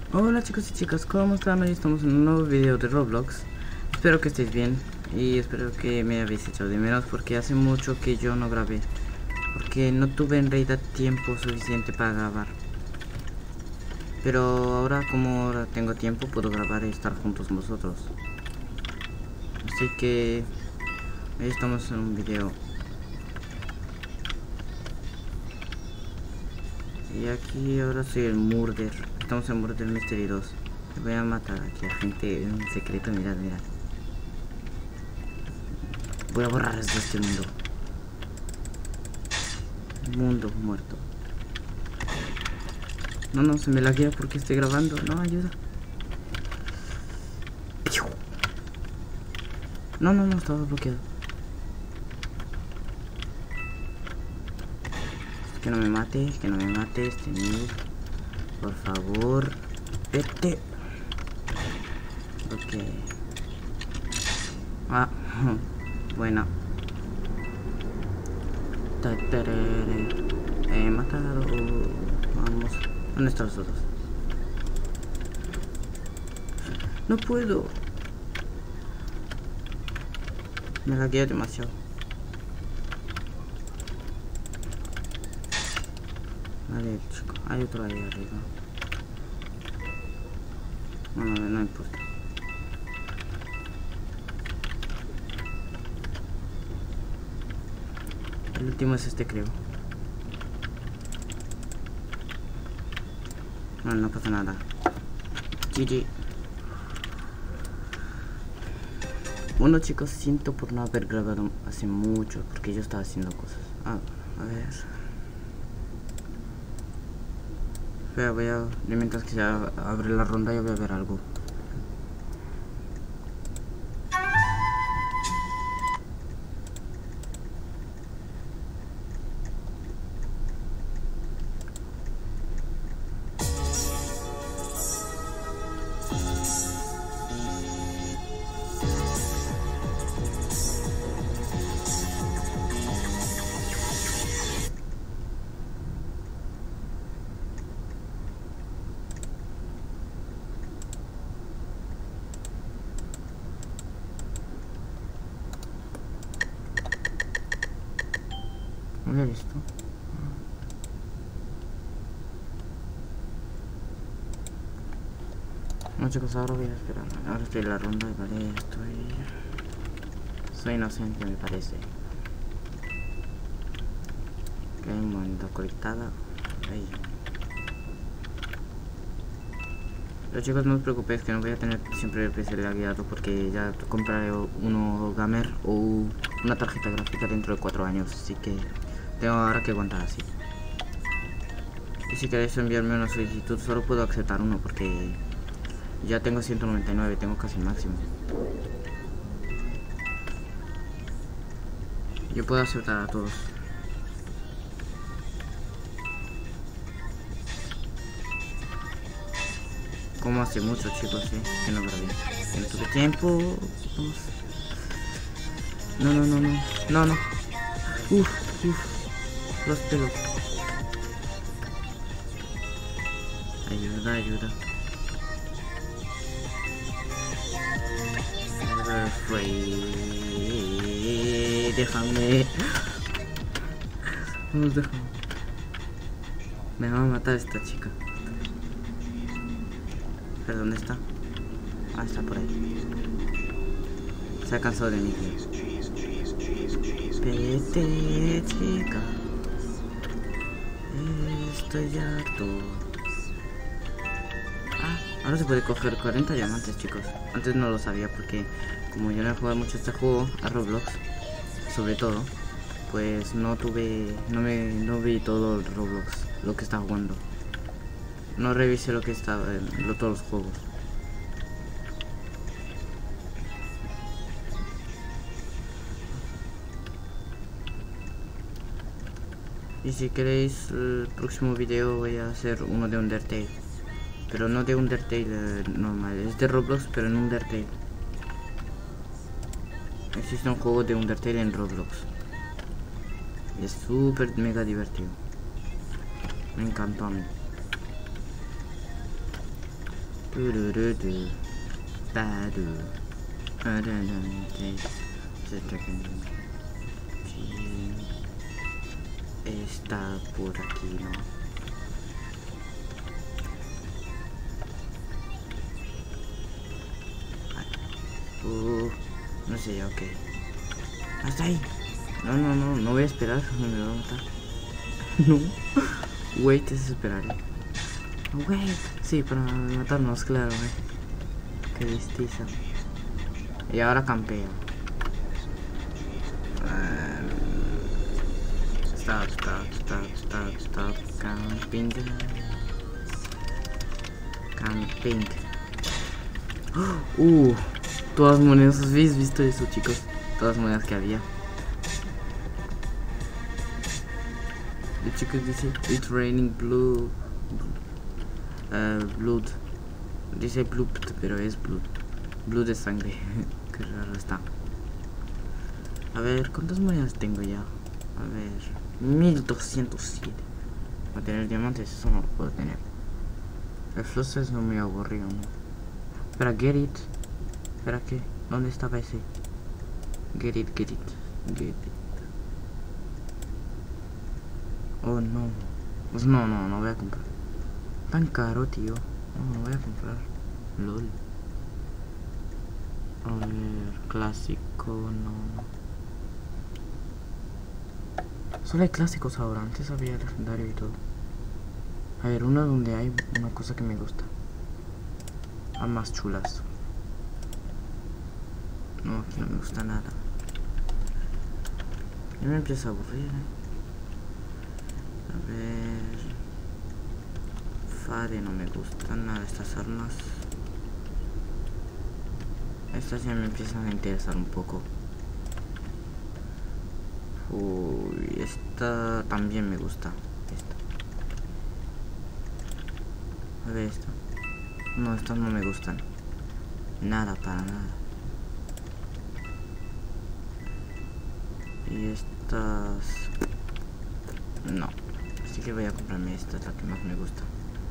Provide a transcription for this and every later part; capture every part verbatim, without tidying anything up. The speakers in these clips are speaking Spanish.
Hola chicos y chicas, ¿cómo están? Hoy estamos en un nuevo video de Roblox. Espero que estéis bien y espero que me habéis echado de menos porque hace mucho que yo no grabé, porque no tuve en realidad tiempo suficiente para grabar. Pero ahora, como ahora tengo tiempo, puedo grabar y estar juntos con vosotros. Así que hoy estamos en un video. Y aquí ahora soy el Murder. Estamos en Murder Mystery dos. Voy a matar aquí a gente en secreto, mirad, mirad. Voy a borrar esto de este mundo. Mundo muerto. No, no, se me laguea porque estoy grabando. No, ayuda. No, no, no, estaba bloqueado. Que no me mate, que no me mate este noob. Por favor, vete. Ok. Ah, bueno. He matado. Vamos. ¿Dónde están los otros? No puedo. Me laguea demasiado. Vale, chico. Hay otro ahí arriba. Bueno, no importa. El último es este, creo. No, no pasa nada. G G. Bueno chicos, siento por no haber grabado hace mucho, porque yo estaba haciendo cosas. Ah, a ver. Espera, voy a... mientras que se abre la ronda yo voy a ver algo. No había visto. No chicos, ahora voy a esperar. Ahora estoy en la ronda, vale, estoy... Soy inocente, me parece. Ok, un momento, conectada. Ahí. Pero chicos, no os preocupéis que no voy a tener siempre el P C lagueado porque ya compraré uno gamer o una tarjeta gráfica dentro de cuatro años, así que tengo ahora que aguantar así. Y si queréis enviarme una solicitud, solo puedo aceptar uno porque ya tengo ciento noventa y nueve, tengo casi el máximo. Yo puedo aceptar a todos. Como hace mucho chicos, sí, que no grabé. Que no tuve tiempo. Vamos. No, no, no, no. No, no. Uf, uf. Los pelos. Ayuda, ayuda. Fue. Déjame. Vamos, déjame. Me va a matar esta chica. ¿Pero dónde está? Ah, está por ahí. Se ha cansado de mí. Vete, chica. Estoy harto. Ah, ahora se puede coger cuarenta diamantes, chicos. Antes no lo sabía porque como yo no he jugado mucho este juego, a Roblox, sobre todo, pues no tuve, no me, no vi todo el Roblox, lo que estaba jugando. No revisé lo que estaba en lo, todos los juegos. Y si queréis el próximo video voy a hacer uno de Undertale. Pero no de Undertale eh, normal, es de Roblox pero en Undertale. Existe un juego de Undertale en Roblox. Es súper mega divertido. Me encantó a mí. Tururudu. Tadu. Está por aquí, ¿no? Uh, no sé, ok. Hasta ahí. No, no, no, no voy a esperar. Me va a matar. No. Wait, es esperar. Wait. Sí, para matarnos, claro, eh. Qué listiza. Y ahora campeo. Um, stop, stop, stop, stop, stop. Camping. Camping. Uh, todas las monedas. ¿Habéis visto eso, chicos? Todas las monedas que había. El chico dice it's raining blue. Uh, blood. Dice blood, pero es blood. Blood de sangre. Qué raro está. A ver, ¿cuántas monedas tengo ya? A ver, mil doscientos siete. Para tener diamantes, eso no lo puedo tener. El fluss es muy aburrido, ¿no? Espera, get it. Espera, ¿qué? ¿Dónde estaba ese? Get it, get it, get it. Oh, no. Pues no, no, no voy a comprar. Tan caro, tío. No, no voy a comprar. LOL. A ver, clásico, no. Solo hay clásicos ahora, antes había legendario y todo. A ver, una donde hay una cosa que me gusta. Ah, más chulas. No, aquí no me gusta nada. Ya me empieza a aburrir, ¿eh? A ver... Fade no me gustan nada estas armas. Estas ya me empiezan a interesar un poco. Uy, esta también me gusta. Esta. A ver esta. No, estas no me gustan. Nada, para nada. Y estas... No. Así que voy a comprarme esta, es la que más me gusta.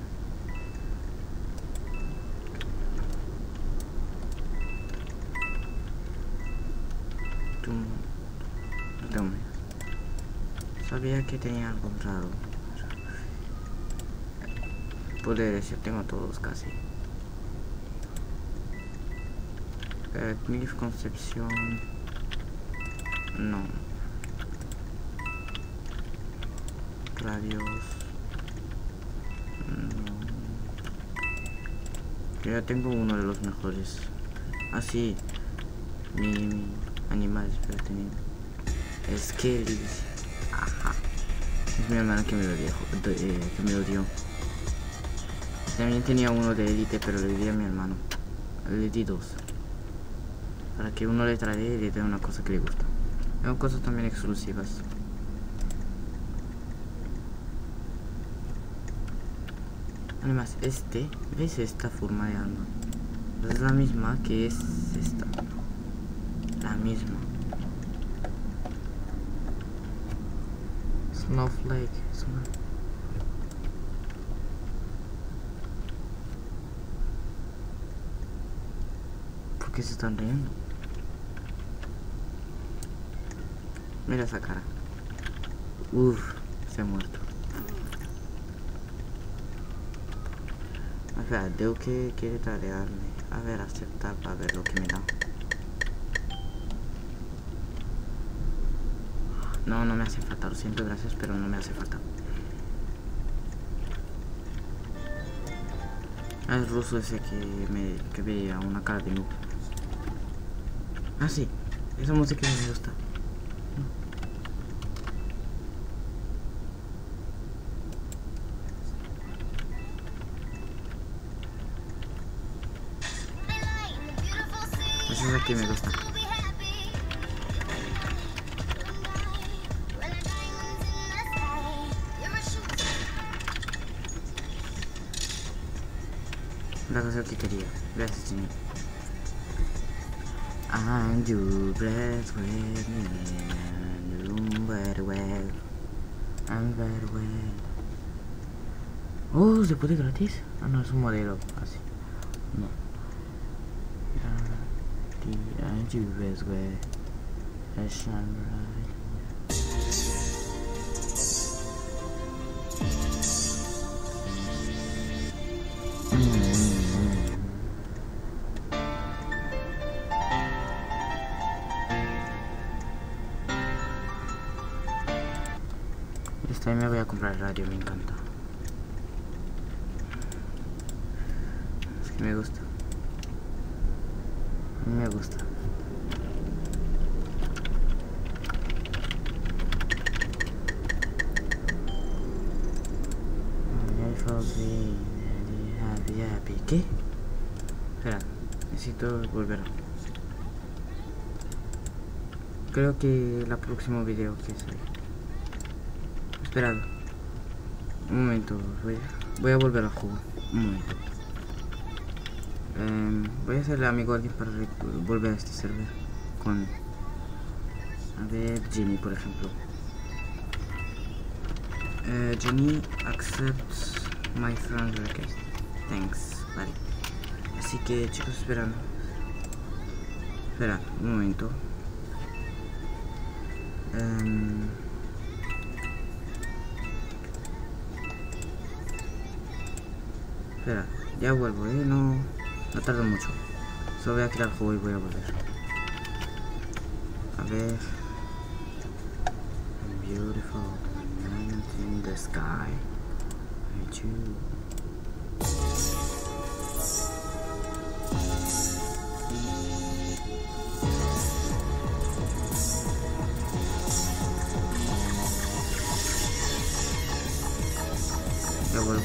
No tengo menos. Sabía que tenía algo raro. Poderes, ya tengo todos casi. Eh, Cliff Concepción. No. Radios. No. Yo ya tengo uno de los mejores. Así. Ah, mi, mi animales, pero tenía. Skelly. Ajá. Es mi hermana que me lo dio. Eh, que me lo dio. También tenía uno de élite, pero le di a mi hermano. Le di dos. Para que uno le traiga y le dé una cosa que le gusta. Tengo cosas también exclusivas. Además, este, ¿ves esta forma de arma? Es la misma que es esta. La misma. Snowflake. Es una... ¿Por qué se están riendo? Mira esa cara. Uff, se ha muerto. O sea, tengo que quiere tradearme. A ver, aceptar para ver lo que me da. No, no me hace falta, lo siento, gracias, pero no me hace falta. Ah, es ruso ese que me que veía una cara de noob. Ah, sí, esa música me gusta. Esa es la que me gusta. La cosa que quería. Gracias, señor. And you breath with me and very well. And very well. Oh, ¿se puede gratis? Ah, no, es un modelo así. No. The U S way. A samurai. Esta vez me voy a comprar el radio, me encanta. Es que me gusta. A mí me gusta. ¿Qué? Espera, necesito volver. Creo que el próximo video que sale. Esperad. Un momento, voy a, voy a volver al juego. Un momento. Eh, voy a hacerle amigo a alguien para volver a este server. Con... A ver, Jenny, por ejemplo. Uh, Jenny accepts my friend request. Thanks, vale. Así que chicos, esperan. Espera, un momento. Um, espera, ya vuelvo, eh. No, no tardo mucho. Solo voy a crear el juego y voy a volver. A ver. Beautiful night in the sky. I choose. Ya vuelvo.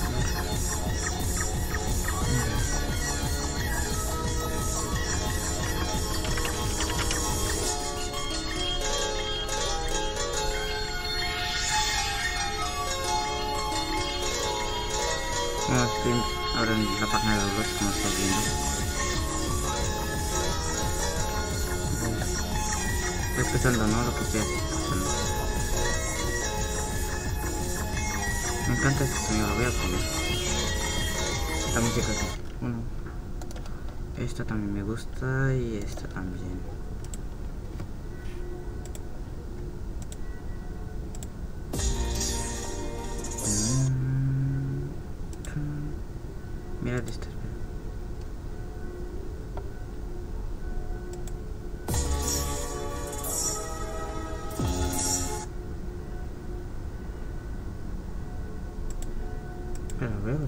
Bueno, estoy ahora en la página de Roblox, como estáis viendo. Estoy escuchando, ¿no? Lo que estoy escuchando. Me encanta este sonido, lo voy a poner. Esta música aquí. Bueno, esta también me gusta y esta también. Mira esta, espera. Espera, voy a ver.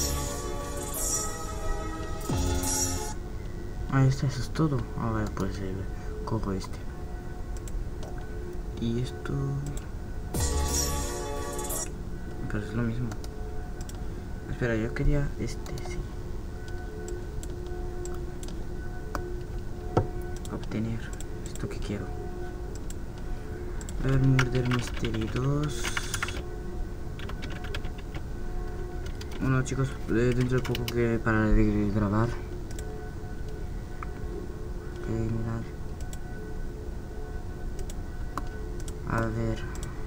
Ahí está, eso es todo. Ahora pues eh, cojo este. Y esto... Pero es lo mismo. Espera, yo quería este, sí. Obtener esto que quiero. El Murder Mystery dos. Bueno chicos, dentro de poco que para de grabar. Ok, mirad. A ver.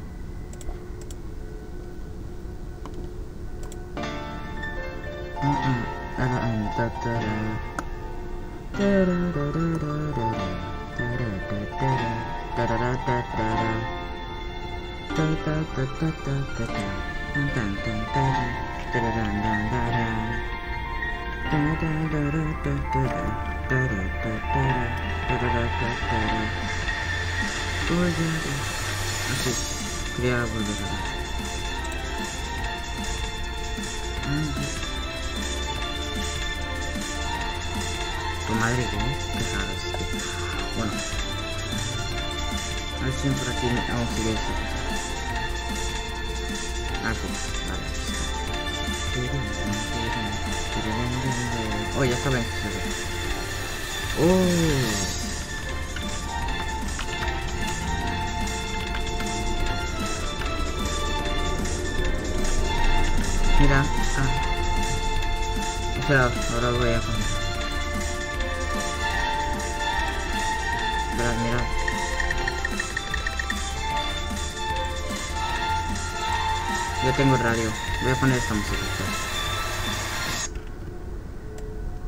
Así, quería volver a ver. Tu madre, ¿qué? ¿Qué sabes? Bueno, a ver si por aquí aún sigue esto. Ah, sí, vale. Oh, ya está bien. Oh. Mira, ah. Espera, ahora lo voy a poner. Espera, mira. Ya tengo el radio. Voy a poner esta música.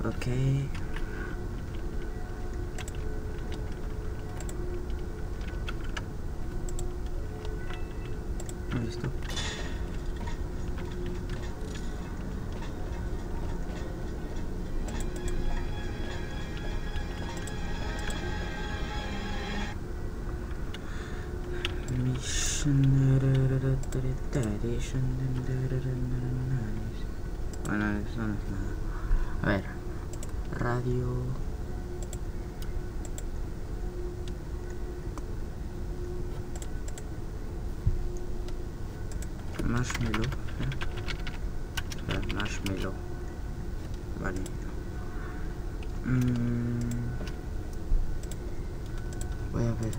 Ok. Listo. Bueno, eso no es nada. A ver, radio. Marshmallow. ¿eh? Espera, marshmallow. Vale. Mm. Voy a ver.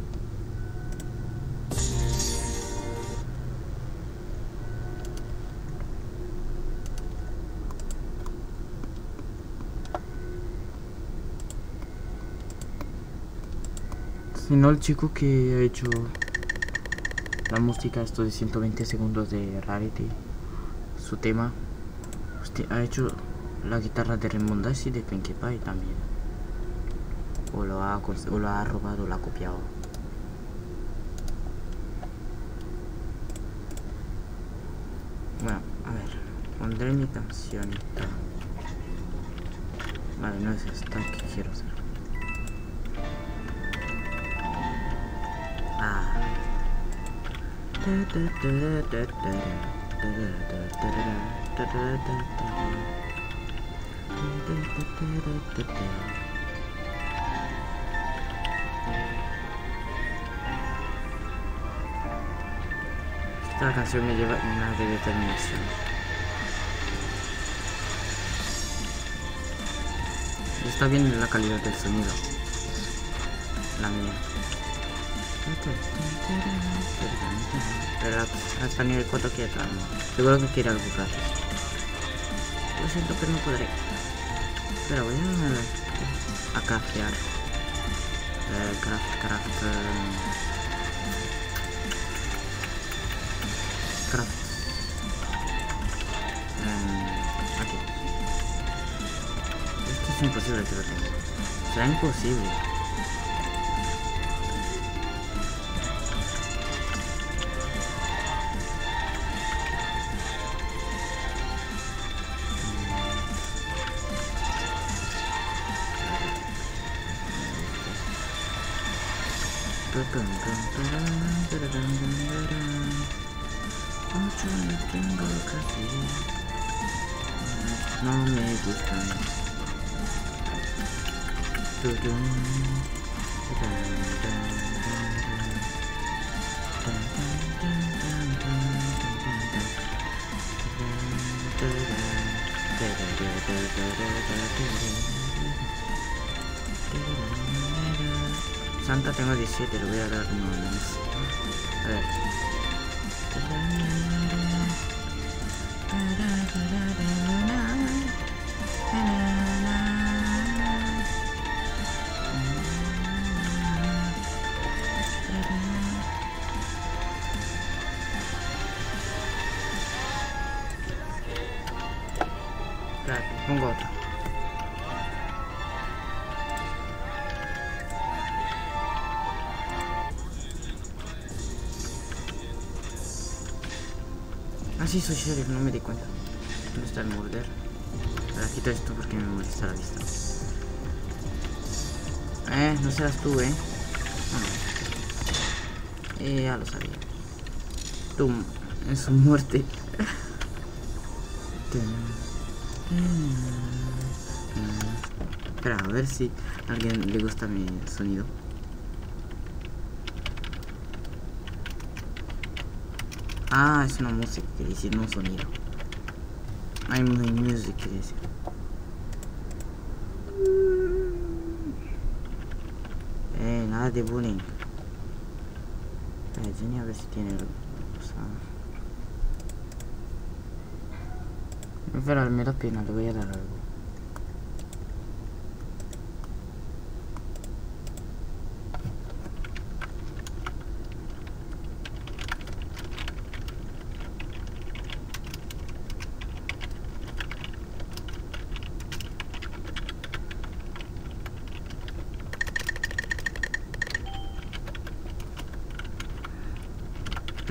Si no, el chico que ha hecho la música, esto de ciento veinte segundos de Rarity, su tema, hostia, ha hecho la guitarra de Rainbow Dash y de Pinkie Pie también. O lo ha, o lo ha robado o lo ha copiado. Bueno, a ver, pondré mi cancionita. Vale, no es esta que quiero hacer. Ah. Esta canción me lleva en una de determinación. Está bien la calidad del sonido. La mía. Pero hasta nivel cuatro quiere traer. Seguro que quiere algo gratis. Lo siento, pero no podré. Pero voy a, a craftear. Eh, craft, craft. Um, craft. Um, aquí. Esto es imposible que lo tenga. Será imposible. Mucho no tengo casi. No me gustan. Santa tengo diecisiete, le voy a dar uno más. A ver. Claro, pongo otro. Ah, sí, soy sheriff, no me di cuenta. ¿Dónde está el morder? Ahora quito esto porque me molesta la vista. Eh, no serás tú, eh. No. Eh, ya lo sabía. Tú, en su muerte. Espera, a ver si a alguien le gusta mi sonido. Ah, es una música que dice, no un sonido. I'm the music que dice. Eh, nada de bullying. Eh, Jenny, a ver si tiene algo. O sea, pero me da pena, le voy a dar algo.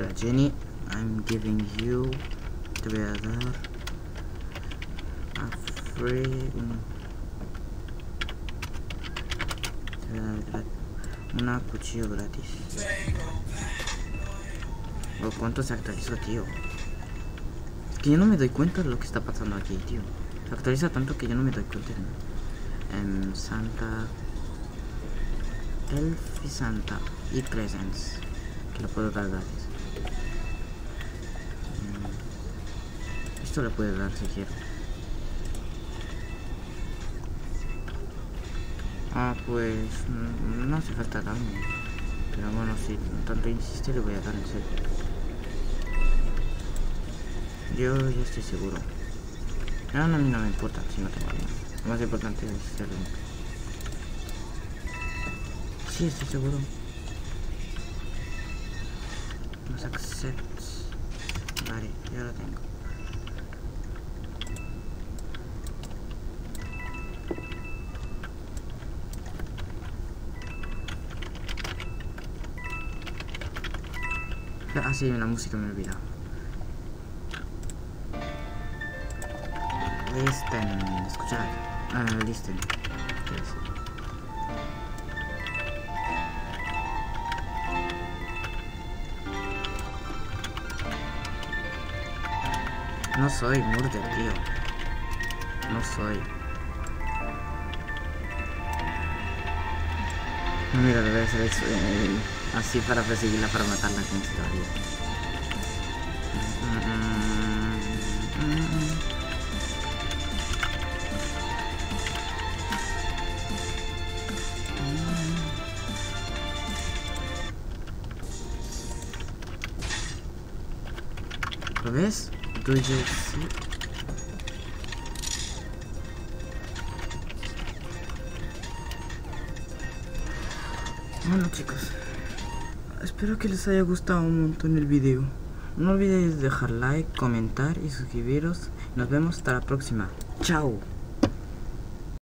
Espera, Jenny, I'm giving you. Te voy a dar a free. Te voy a dar gratis. Una cuchillo gratis. Oh, ¿cuánto se actualizó, tío? Es que yo no me doy cuenta de lo que está pasando aquí, tío. Se actualiza tanto que yo no me doy cuenta, ¿no? En Santa Elf y Santa y Presents, que lo puedo dar gratis. Esto le puedo dar si quiero. Ah, pues no hace falta darme. Pero bueno, si tanto insiste, le voy a dar en serio. Yo ya estoy seguro. No, no, a mí no me importa si no tengo arma. Lo más importante es ser único. Sí, estoy seguro. Nos accepts. Vale, ya lo tengo. Ah, sí, la música me he olvidado. Listen, escuchad. Ah, listen. ¿Qué es? No soy murder, tío. No soy. Mira, debe ser eso, eh, así para perseguirla, para matarla, como se lo haría. ¿Lo ves? Do you see? Bueno, chicos, espero que les haya gustado un montón el video. No olvidéis dejar like, comentar y suscribiros. Nos vemos hasta la próxima. Chao.